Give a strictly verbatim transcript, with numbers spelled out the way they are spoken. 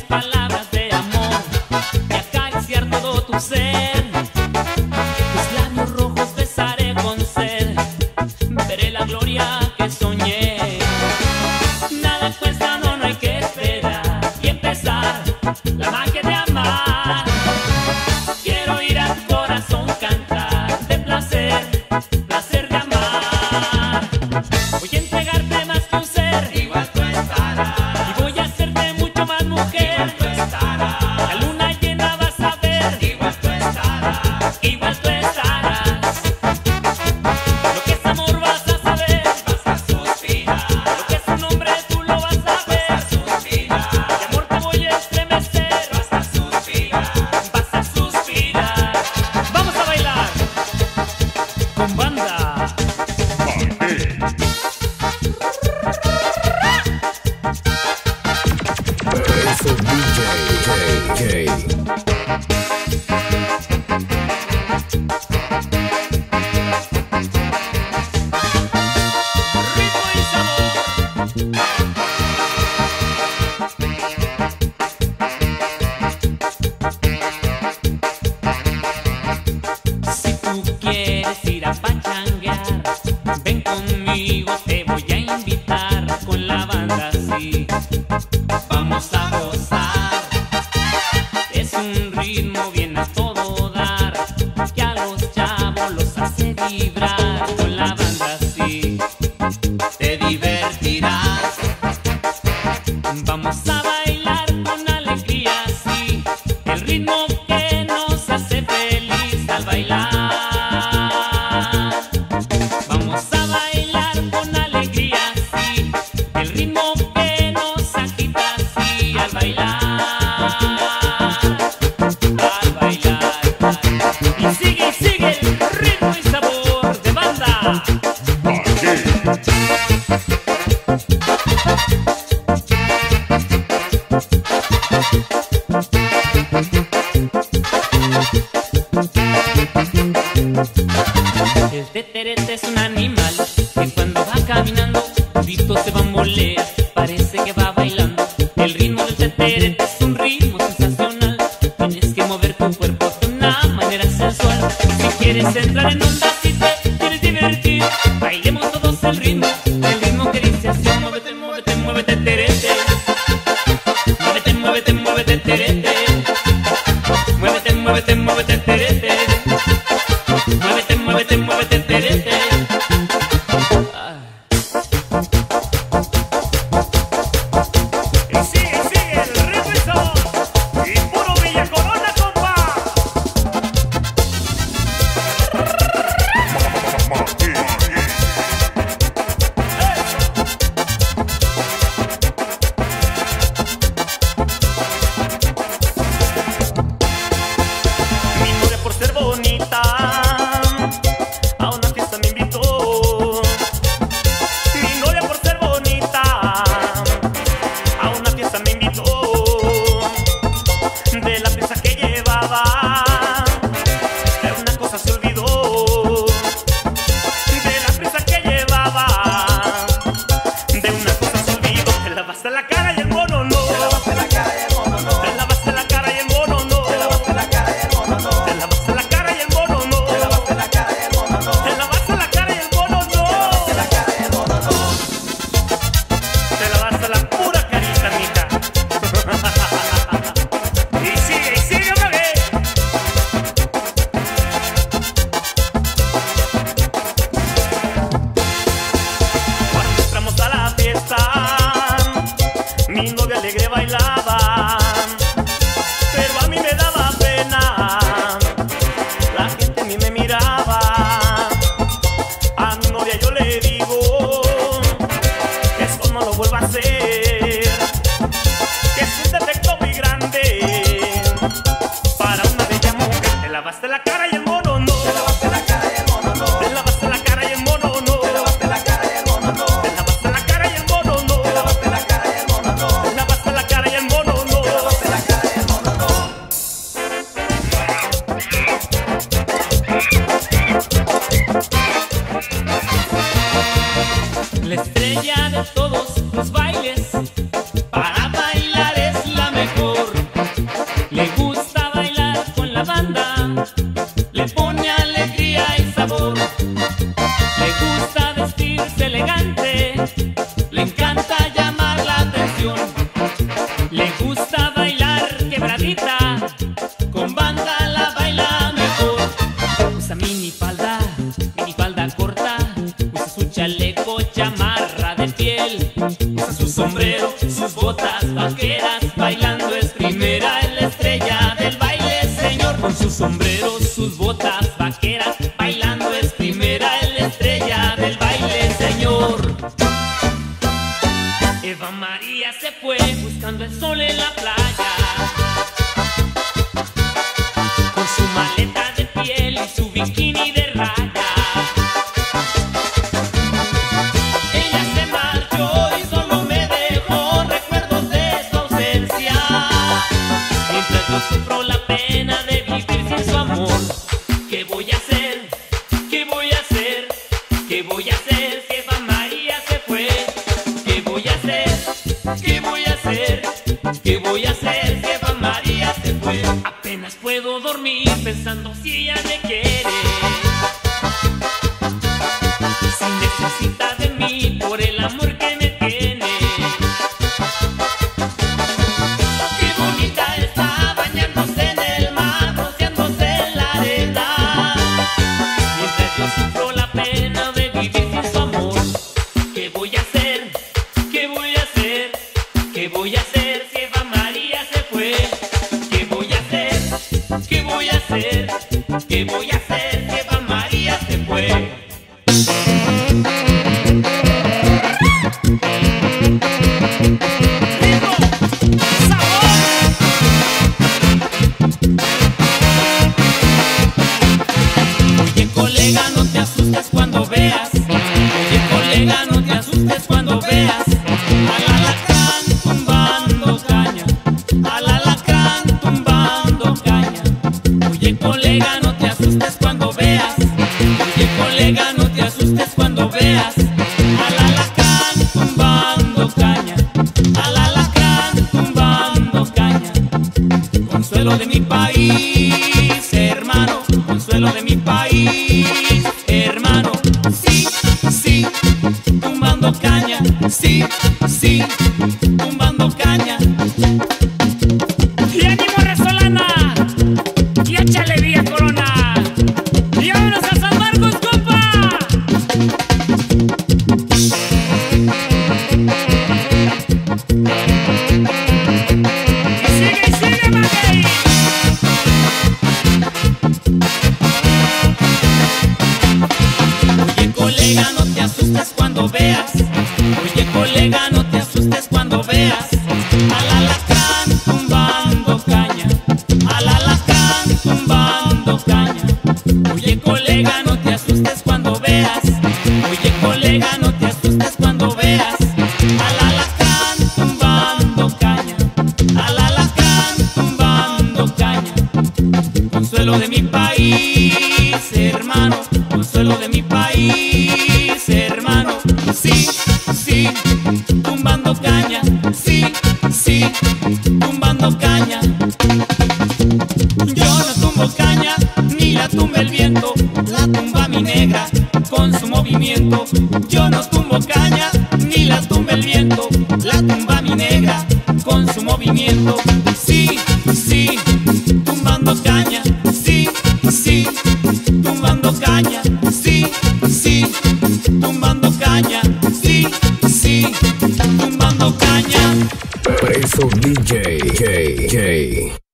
palabras de amor y acariciar todo tu ser. Tus labios rojos besaré con sed, veré la gloria que soñé. Nada cuesta, no, no hay que esperar y empezar la magia de amar. Quiero oír al corazón cantar de placer, placer de amar. Voy a entregarte más que un ser, igual tú estarás, y voy a hacerte mucho más mujer. igual tú estarás, La luna llena vas a ver, igual tú estarás, igual tú estarás. Lo que es amor vas a saber, vas a suspirar, lo que es un hombre tú lo vas a vas a ver. suspirar, De amor te voy a estremecer, vas a suspirar. vas a suspirar. Vamos a bailar con banda. Eso D J K K. Ritmo y sabor. Si tú quieres ir a pachanguear, ven conmigo, te voy a invitar. Con la banda así vamos a gozar. Es un ritmo bien a todo dar, que a los chavos los hace vibrar. Con la banda así te divertirás. Vamos a bailar con alegría, sí, el ritmo que nos hace feliz al bailar. Vamos a bailar con alegría, sí, el ritmo que nos agita, sí, al bailar. Al bailar. Y sigue, y sigue el ritmo y sabor de banda. El teterete es un animal que cuando va caminando, todito se bambolea, parece que va bailando. El ritmo del teterete es un ritmo sensacional, tienes que mover tu cuerpo de una manera sensual. Si quieres entrar en onda, si te quieres divertir, bailemos todos el ritmo, el ritmo que dice así: muévete, muévete, muévete, terete. Muévete, muévete, muévete, terete. Muévete, muévete, muévete, terete. Muévete, muévete, muévete, terete. Ah. Y sigue, sigue el ritmo y sabor, y puro Villa Corona, compa. primera es la estrella del baile, señor. Con sus sombreros, sus botas vaqueras, bailando es primera es la estrella del baile, señor. Eva María se fue buscando el sol en la playa, con su maleta de piel y su bikini de raya. Ella se marchó y solo me dejó recuerdos de su ausencia, mientras yo sufro la pena de vivir sin su amor. ¿Qué voy a hacer? ¿Qué voy a hacer? ¿Qué voy a hacer si Eva María se fue? ¿Qué voy a hacer? ¿Qué voy a hacer? ¿Qué voy a hacer si Eva María se fue? Apenas puedo dormir pensando si ella me quiere, si necesita de mí por el amor que me tiene. Qué bonita está bañándose en el mar, rociándose en la arena, mientras yo sufro la pena de vivir sin su amor. ¿Qué voy a hacer? ¿Qué voy a hacer? ¿Qué voy a hacer si Eva María se fue? ¿Qué voy a hacer? ¿Qué voy a hacer? ¿Qué voy a hacer si Eva María se fue? ¡Ritmo! ¡Sabor! Oye, colega, no te asustes cuando veas. Oye, colega, no te asustes cuando veas al alacrán tumbando caña, al alacrán tumbando caña. Oye, colega, no te asustes cuando veas. Oye, colega, no te asustes cuando veas al alacrán tumbando caña, al alacrán tumbando caña. Consuelo de mi país, hermano, consuelo de mi país, hermano. Sí, sí, tumbando caña, sí, sí, tumbando caña. Y ánimo, Resolana, y échale Villa Corona, y vámonos a San Marcos, compa. Y sigue, y sigue, maguey. Oye, colega, no te asustes cuando veas. Oye, colega, no te asustes cuando veas al alacrán tumbando caña, al alacrán tumbando caña. Oye, colega, no te asustes cuando veas. Oye, colega, no te asustes cuando veas al alacrán tumbando caña, al alacrán tumbando caña. Consuelo de mi país, hermano, consuelo de mi país, hermano. Sí, sí, tumbando caña, sí, sí, tumbando caña. Yo no tumbo caña, ni la tumba el viento, la tumba mi negra con su movimiento. Yo no tumbo caña, ni la tumba el viento, la tumba mi negra con su movimiento. Sí, sí, tumbando caña, sí, sí, tumbando caña, sí, sí, tumbando caña, sí, sí, tumbando caña. Preso D J. J. J.